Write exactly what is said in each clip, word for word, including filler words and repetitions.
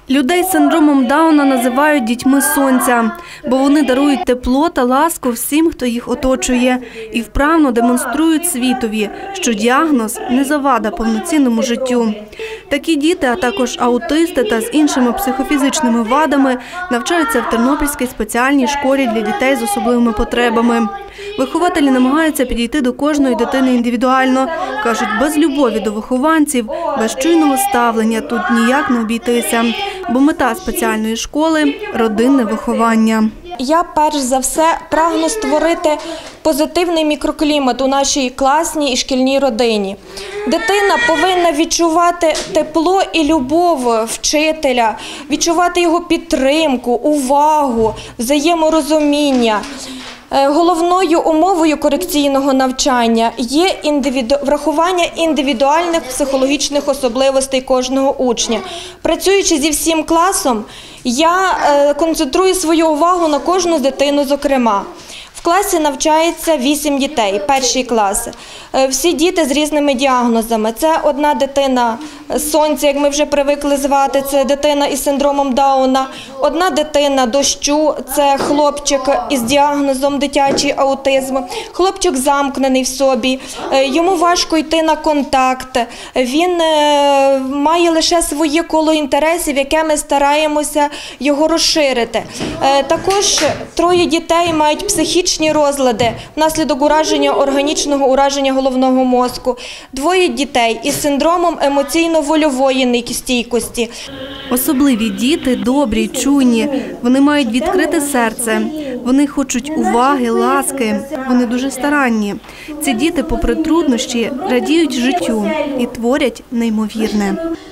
Людей з синдромом Дауна називають дітьми сонця, бо вони дарують тепло та ласку всім, хто їх оточує, і вправно демонструють світові, що діагноз не завада повноцінному життю. Такі діти, а також аутисти та з іншими психофізичними вадами навчаються в Тернопільській спеціальній школі для дітей з особливими потребами. Вихователі намагаються підійти до кожної дитини індивідуально. Кажуть, без любові до вихованців, без чуйного ставлення тут ніяк не обійтися. Бо мета спеціальної школи – родинне виховання. Я, перш за все, прагну створити позитивний мікроклімат у нашій класній і шкільній родині. Дитина повинна відчувати тепло і любов вчителя, відчувати його підтримку, увагу, взаєморозуміння. Головною умовою корекційного навчання є індивіду... врахування індивідуальних психологічних особливостей кожного учня. Працюючи зі всім класом, я концентрую свою увагу на кожну дитину зокрема. В класі навчається вісім дітей, перший клас. Всі діти з різними діагнозами. Це одна дитина сонця, як ми вже привикли звати, це дитина із синдромом Дауна. Одна дитина дощу, це хлопчик із діагнозом дитячий аутизм. Хлопчик замкнений в собі, йому важко йти на контакт. Він має лише своє коло інтересів, яке ми стараємося його розширити. Також троє дітей мають психічні розлади внаслідок ураження, органічного ураження головного мозку. Двоє дітей із синдромом емоційно-вольової нестійкості. Особливі діти добрі, чуйні. Вони мають відкрите серце. Вони хочуть уваги, ласки. Вони дуже старанні. Ці діти, попри труднощі, радіють життю і творять неймовірне.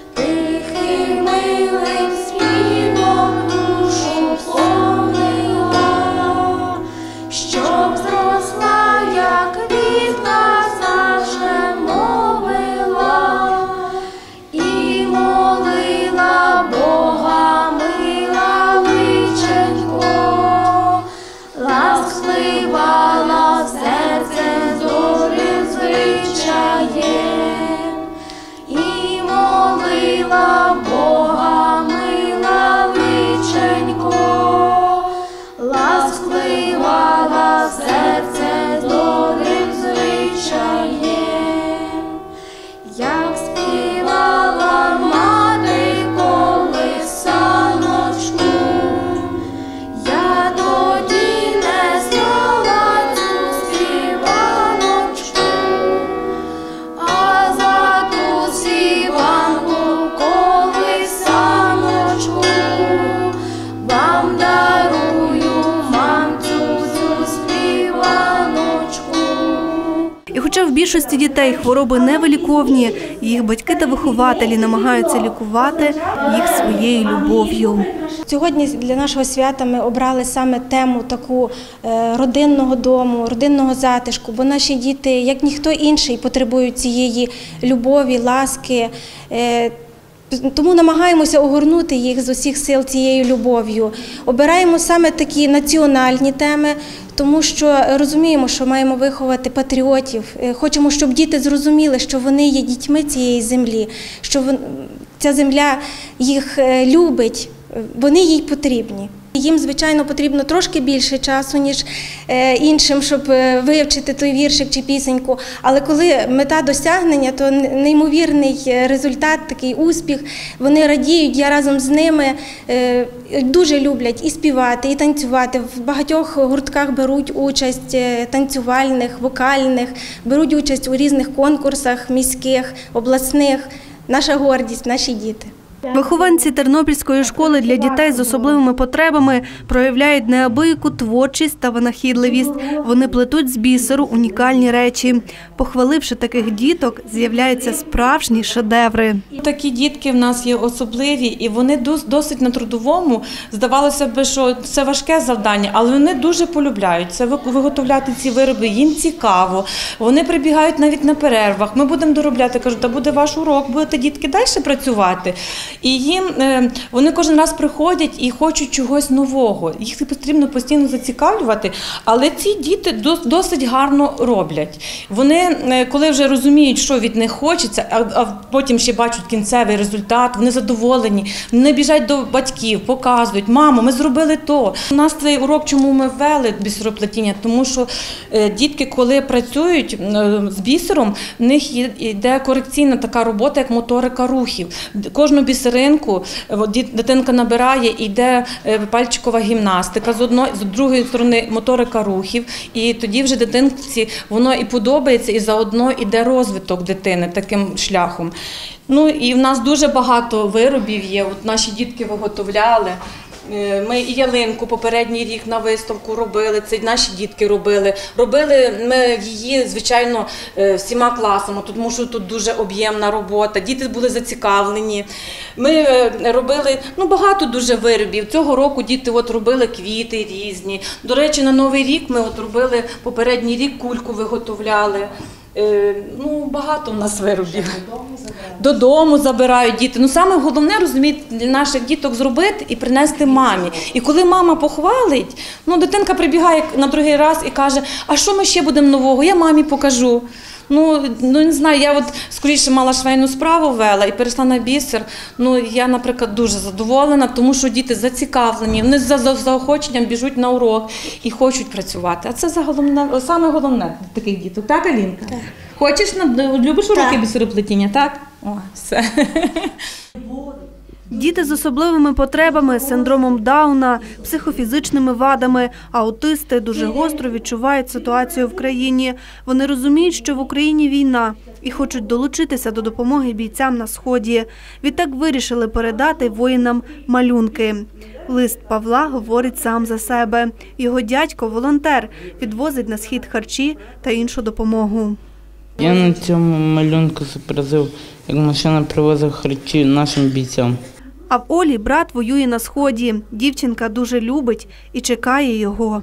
Хоча в більшості дітей хвороби невиліковні, їх батьки та вихователі намагаються лікувати їх своєю любов'ю. Сьогодні для нашого свята ми обрали саме тему таку родинного дому, родинного затишку, бо наші діти, як ніхто інший, потребують цієї любові, ласки. Тому намагаємося огорнути їх з усіх сил цією любов'ю. Обираємо саме такі національні теми, тому що розуміємо, що маємо виховати патріотів. Хочемо, щоб діти зрозуміли, що вони є дітьми цієї землі, що ця земля їх любить, вони їй потрібні. Їм, звичайно, потрібно трошки більше часу, ніж іншим, щоб вивчити той віршик чи пісеньку. Але коли мета досягнення, то неймовірний результат, такий успіх. Вони радіють, я разом з ними дуже люблять і співати, і танцювати. В багатьох гуртках беруть участь танцювальних, вокальних, беруть участь у різних конкурсах міських, обласних. Наша гордість, наші діти. Вихованці Тернопільської школи для дітей з особливими потребами проявляють неабияку творчість та винахідливість. Вони плетуть з бісеру унікальні речі. Похваливши таких діток, з'являються справжні шедеври. Такі дітки в нас є особливі, і вони досить на трудовому. Здавалося б, що це важке завдання, але вони дуже полюбляють це виготовляти ці вироби, їм цікаво. Вони прибігають навіть на перервах. Ми будемо доробляти, кажуть, та буде ваш урок, будете дітки далі працювати. І їм, вони кожен раз приходять і хочуть чогось нового. Їх потрібно постійно зацікавлювати, але ці діти досить гарно роблять. Вони, коли вже розуміють, що від них хочеться, а потім ще бачать кінцевий результат, вони задоволені, вони біжать до батьків, показують: мамо, ми зробили то. У нас цей урок, чому ми ввели бісероплетіння, тому що дітки, коли працюють з бісером, в них йде корекційна така робота, як моторика рухів. Кожну бісеринку дитинка набирає, йде пальчикова гімнастика, з одної, з другої сторони моторика рухів, і тоді вже дитинці воно і подобається, і заодно йде розвиток дитини таким шляхом. Ну і в нас дуже багато виробів є, от наші дітки виготовляли. Ми і ялинку попередній рік на виставку робили, це наші дітки робили. Робили ми її, звичайно, всіма класами, тому що тут дуже об'ємна робота, діти були зацікавлені. Ми робили ну, багато дуже виробів. Цього року діти от робили квіти різні. До речі, на Новий рік ми от робили, попередній рік кульку виготовляли. Ну, багато в нас виробів. Додому забирають діти. Ну, саме головне, розумієте, для наших діток зробити і принести мамі. І коли мама похвалить, ну, дитинка прибігає на другий раз і каже: а що ми ще будемо нового? Я мамі покажу. Ну, ну, не знаю, я от скоріше мала швейну справу вела і перейшла на бісер. Ну, я, наприклад, дуже задоволена, тому що діти зацікавлені, вони за заохоченням біжуть на урок і хочуть працювати. А це загалом, саме головне для таких діток. Так, Алінка? Так. Хочеш, любиш уроки бісероплетіння, так? О, все. Діти з особливими потребами, синдромом Дауна, психофізичними вадами, аутисти дуже гостро відчувають ситуацію в країні. Вони розуміють, що в Україні війна і хочуть долучитися до допомоги бійцям на Сході. Відтак вирішили передати воїнам малюнки. Лист Павла говорить сам за себе. Його дядько – волонтер, відвозить на Схід харчі та іншу допомогу. Я на цьому малюнку зобразив, як машина привозить харчі нашим бійцям. А в Олі брат воює на Сході. Дівчинка дуже любить і чекає його.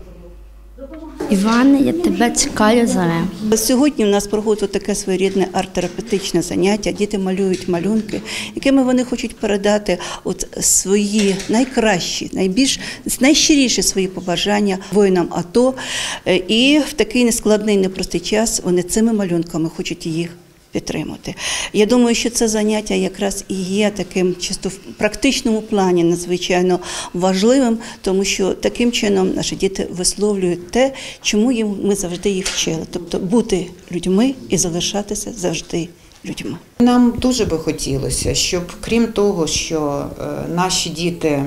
Іване, я тебе чекаю зарем. Сьогодні у нас проходить таке своєрідне арт-терапевтичне заняття. Діти малюють малюнки, якими вони хочуть передати от свої найкращі, найбільш найщиріші свої побажання воїнам АТО. І в такий нескладний, непростий час вони цими малюнками хочуть їх підтримати. Я думаю, що це заняття якраз і є таким чисто в практичному плані надзвичайно важливим, тому що таким чином наші діти висловлюють те, чому їм ми завжди їх вчили, тобто бути людьми і залишатися завжди людьми. Нам дуже би хотілося, щоб крім того, що наші діти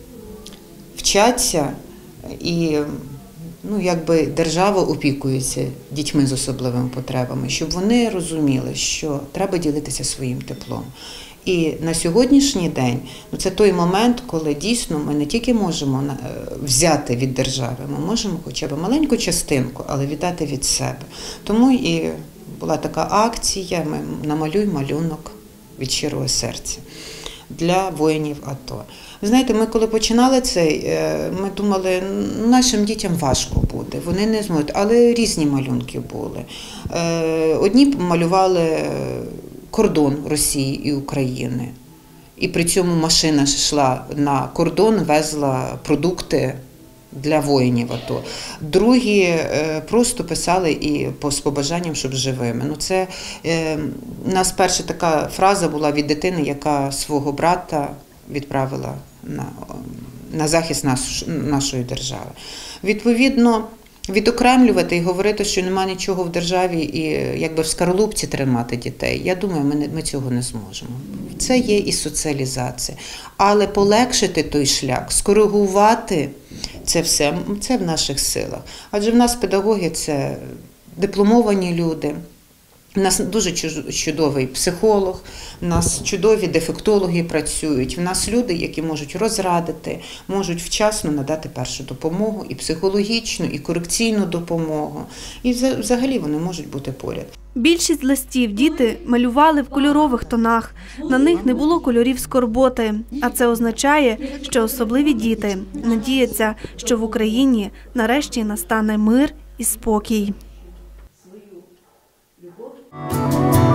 вчаться і ну, якби держава опікується дітьми з особливими потребами, щоб вони розуміли, що треба ділитися своїм теплом. І на сьогоднішній день ну, це той момент, коли дійсно ми не тільки можемо взяти від держави, ми можемо хоча б маленьку частинку, але віддати від себе. Тому і була така акція «Намалюй малюнок від щирого серця» для воїнів АТО. Ви знаєте, ми коли починали цей, ми думали, нашим дітям важко буде, вони не зможуть, але різні малюнки були. Одні малювали кордон Росії і України, і при цьому машина йшла на кордон, везла продукти для воїнів АТО. Другі просто писали і з побажанням, щоб живими. Ну, це, у нас перша така фраза була від дитини, яка свого брата відправила на, на захист наш, нашої держави. Відповідно, відокремлювати і говорити, що немає нічого в державі і якби в скорлупці тримати дітей, я думаю, ми, не, ми цього не зможемо. Це є і соціалізація. Але полегшити той шлях, скоригувати це все, це в наших силах. Адже в нас педагоги – це дипломовані люди. У нас дуже чудовий психолог, у нас чудові дефектологи працюють, у нас люди, які можуть розрадити, можуть вчасно надати першу допомогу, і психологічну, і корекційну допомогу. І взагалі вони можуть бути поряд. Більшість листів діти малювали в кольорових тонах. На них не було кольорів скорботи. А це означає, що особливі діти надіються, що в Україні нарешті настане мир і спокій. Любов.